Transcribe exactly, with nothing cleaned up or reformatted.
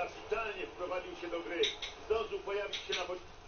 kapitalnie wprowadził się do gry. Zdążył pojawić się na początku.